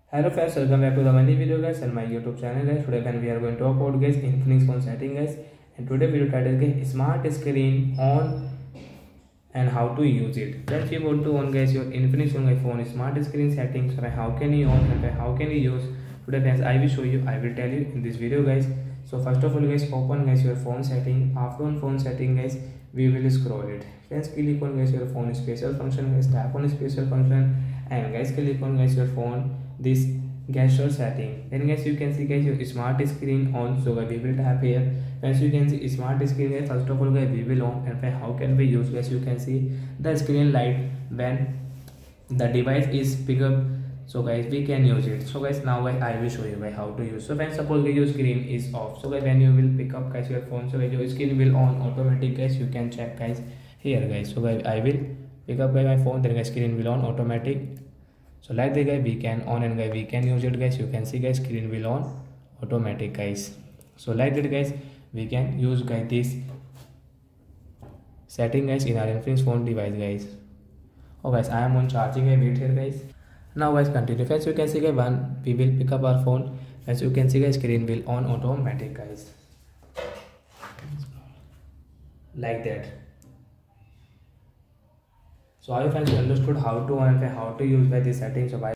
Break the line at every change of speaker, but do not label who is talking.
Hello friends, welcome back to the many video guys and my YouTube channel guys. Today when we are going to talk about guys Infinix phone setting guys, and today video title guys smart screen on and how to use it. Friends, you want to on guys your Infinix phone smart screen settings. So how can you on and how can you use? Today friends, I will show you. I will tell you in this video guys. So first of all guys, open guys your phone setting. After on phone setting guys, we will scroll it. Friends, click on guys your phone special function guys. Tap on special function and guys click on guys your phone this gesture setting. Then guys you can see guys your smart screen on. So guys we will tap here. As you can see smart screen guys, first of all guys we will on, and how can we use guys, you can see the screen light when the device is pick up. So guys we can use it. So guys now guys I will show you guys how to use. So when suppose guys your screen is off, so guys when you will pick up guys your phone, so guys your screen will on automatic guys. You can check guys here guys. So guys I will pick up guys my phone, then guys screen will on automatic. So like that guys we can on and guys we can use it guys. You can see guys screen will on automatic guys. So like that guys we can use guys this setting guys in our Infinix phone device guys. Oh guys I am on charging a bit here guys. Now guys continue. First you can see guys when we will pick up our phone, as you can see guys screen will on automatic guys, like that. So I friends understood how to on and how to use by this setting. So by